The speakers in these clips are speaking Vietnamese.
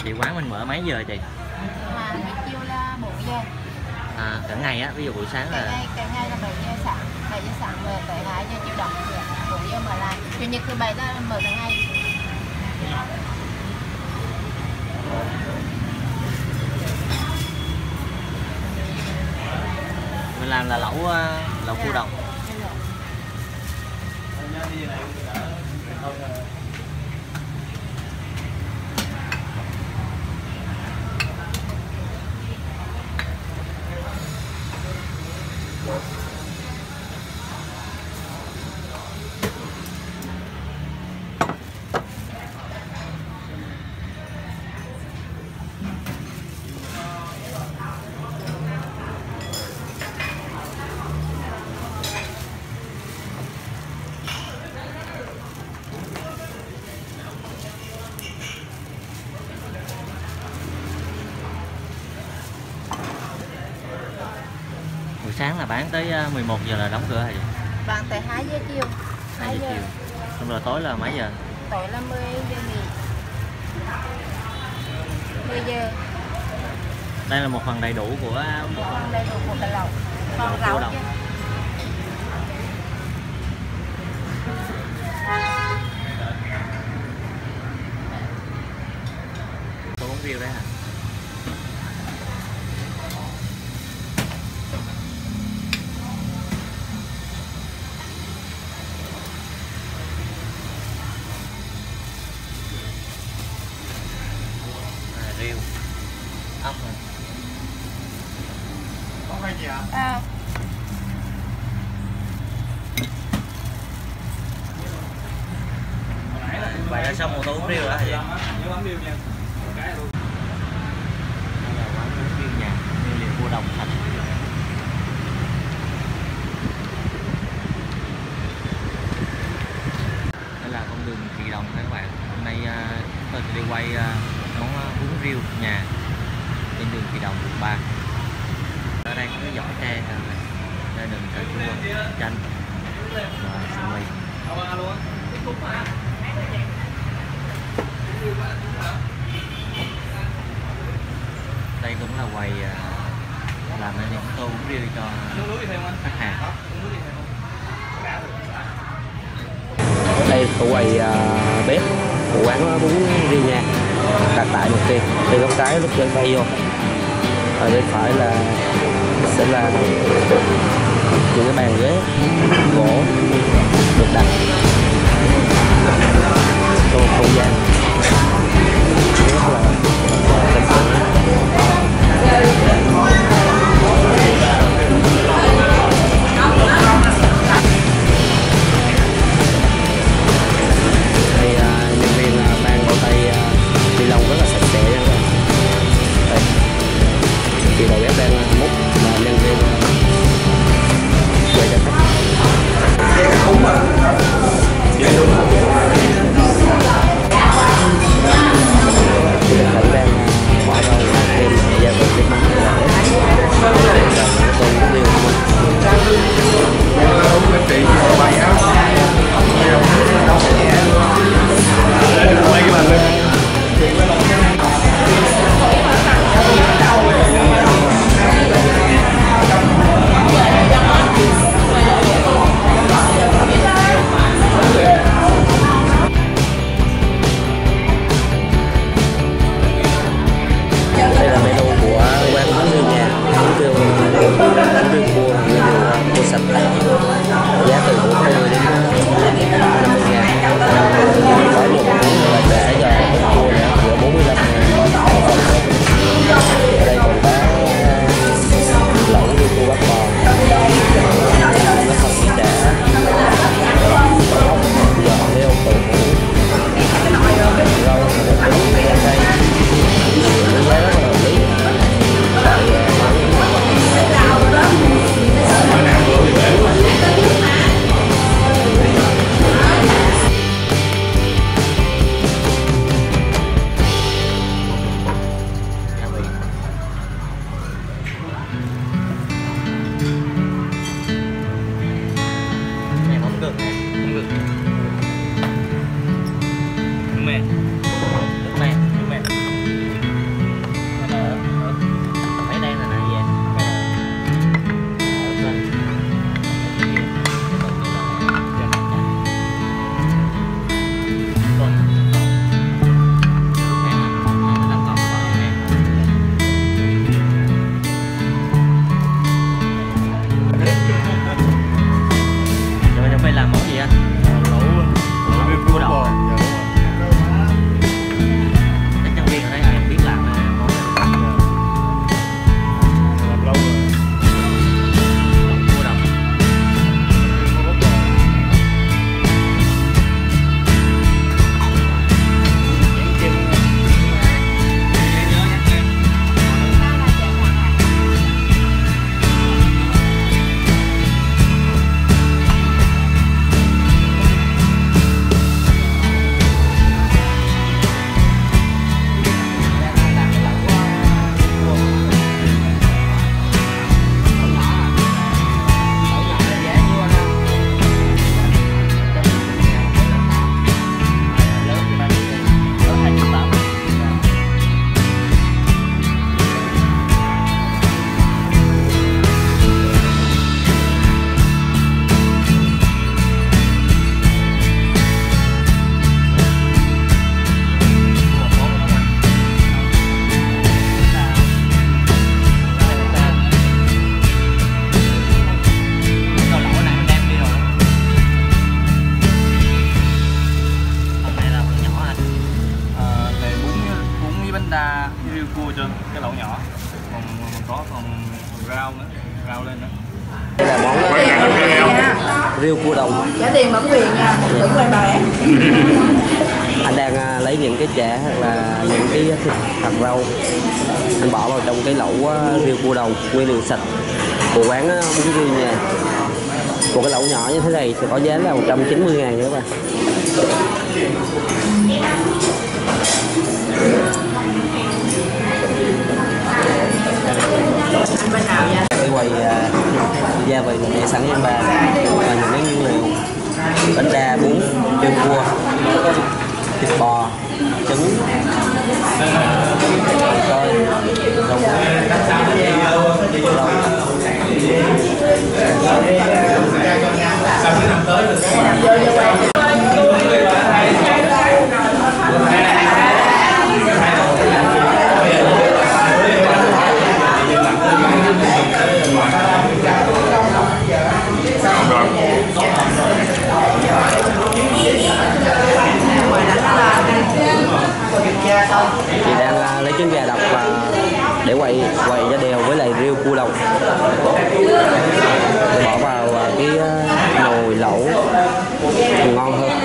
Chị quán mình mở mấy giờ chị? Mà buổi chiều là 4 giờ. À, cả ngày á, ví dụ buổi sáng là Cả ngày là 7 giờ sáng rồi tới 2 giờ chiều đóng cửa, 4 giờ mở lại. Chủ nhật thứ bảy là mở cả ngày. mình làm là lẩu cua đồng. Buổi sáng là bán tới 11 giờ là đóng cửa hả chị? Bán tới 2 giờ chiều. 2 giờ chiều. Xong rồi tối là mấy giờ? Tối là 10 giờ nghỉ. 10 giờ. Đây là một phần đầy đủ của Phần đầy đủ của cái lẩu. Còn cua rau đồng. chứ. Tô bún riêu đấy hả? Riêu ốc này. Có hai chị ạ? À. Vậy là xong một tô bún riêu hả chị? Nhớ bấm riêu nha. Cái luôn. Đây là quán bún riêu nhà, nguyên liệu cua đồng sạch. Đây là con đường Kỳ Đồng các bạn. Hôm nay tôi sẽ đi quay món bún riêu nhà trên đường Kỳ Đồng quận 3. Ở đây có cái vỏ tre này, gia đình cà chua, chanh và sườn mì. Đây cũng là quầy làm ra những tô bún riêu cho khách hàng. Đây là quầy bếp của quán bún riêu nhà đặt tại một kia, từ góc trái lúc trên bay vô, ở bên phải là sẽ là những cái bàn ghế gỗ được đặt trong một không gian rất là lịch sự. Nhân viên mang bao tay ni lông rất là sạch sẽ nha các bạn. Đây, chị đầu bếp đang múc và nhân viên quay cho khách. đa riêu cua trên cái lẩu nhỏ, còn còn rau nữa, rau lên nữa. Đây là món riêu cua đồng. Trả tiền bản quyền nha, đừng quay bài. Anh đang lấy những cái chả hoặc là những cái thịt hoặc rau, anh bỏ vào trong cái lẩu riêu cua đồng nguyên liệu sạch của quán bún riêu nhà. Một cái lẩu nhỏ như thế này sẽ có giá là 190.000 nha các bạn. Cái quầy gia vị mình để sẵn trên bàn và những cái nguyên liệu bánh đa, bún, riêu cua, thịt bò, trứng, tơi, rau chị đang lấy trứng gà đập và để quậy cho đều với lại riêu cua đồng, bỏ vào cái nồi lẩu ngon hơn.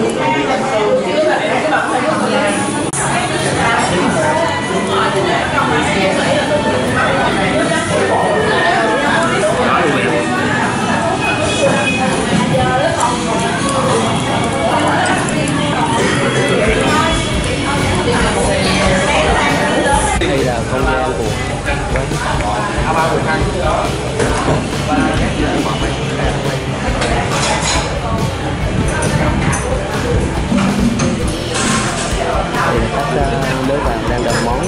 Đây là không gian của khách mới vào đang đặt món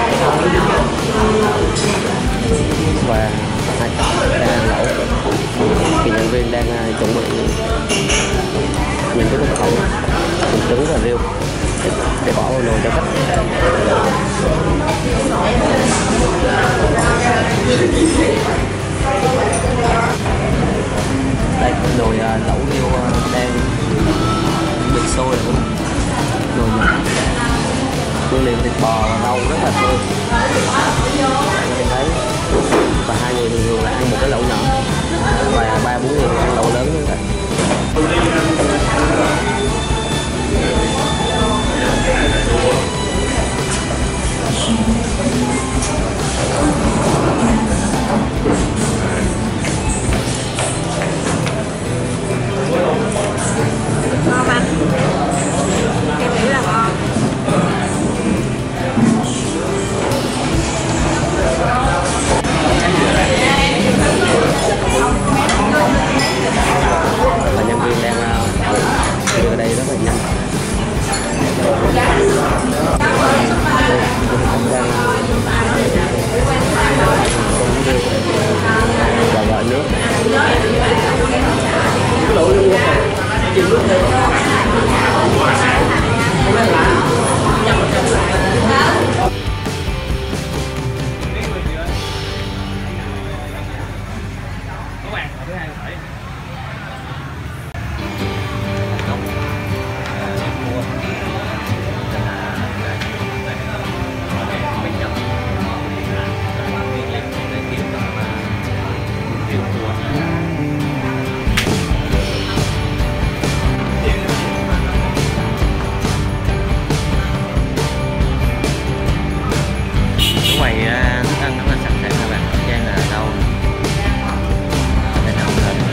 và hai đang ăn lẩu, thì nhân viên đang chuẩn bị những cái thực phẩm trứng và riêu để bỏ vào nồi cho khách. Đây nồi lẩu riêu đang bị sôi rồi, nồi nhỏ, nguyên liệu thịt bò và rau rất là tươi. Bạn có thể thấy, và hai người thường thường là ăn một cái lẩu nhỏ và 3-4 người ăn lẩu lớn như vậy. Ngon anh. Em nghĩ là ngon. Và nhân viên đang đưa ở đây rất là nhanh. Và gọi nước. Các bạn ở thứ hai phải quầy thức ăn rất là sạch sẽ các bạn, trên là rau lên nấu lên.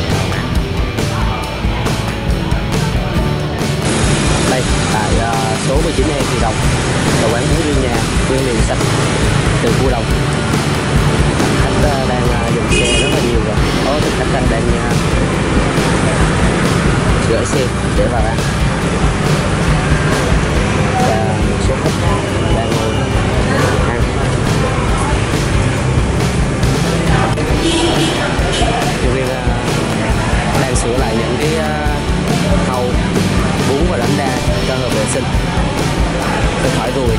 Đây tại số 19 Thị Đồng là quán bún riêu nhà nguyên liệu sạch từ cua đồng. Khách đang dùng xe rất là nhiều rồi, có thực khách đang gửi xe để vào ăn, và một số khách đang ngồi ăn. Nhân viên đang sửa lại những cái thau bún và bánh đa cho hợp vệ sinh, không phải ruồi.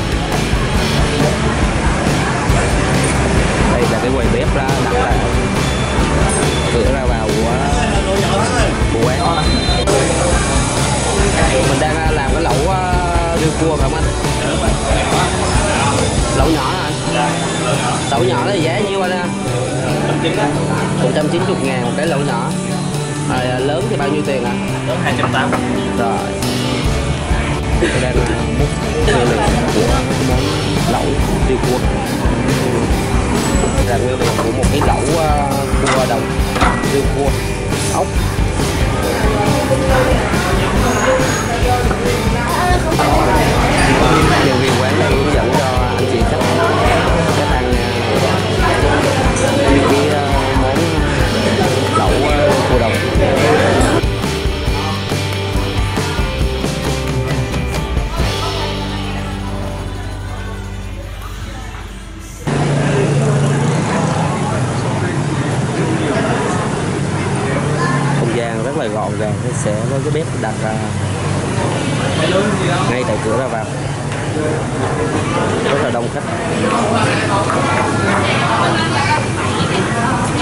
Đây là cái quầy bếp đặt là cửa ra vào của quán. Mình đang làm cái lẩu riêu cua phải không anh? Lẩu nhỏ là giá nhiêu anh ha? 190.000 một cái lẩu nhỏ. Lớn thì bao nhiêu tiền ạ? Lớn 280. Rồi. Tôi đang múc nguyên liệu của món lẩu riêu cua. Là nguyên liệu của một cái lẩu cua đồng riêu cua ốc. Nhân viên quán đang hướng dẫn cho anh chị khách ăn cái món lẩu cua đồng. Không gian rất là gọn gàng, sẽ có cái bếp đặt ngay tại cửa ra vào, rất là đông khách.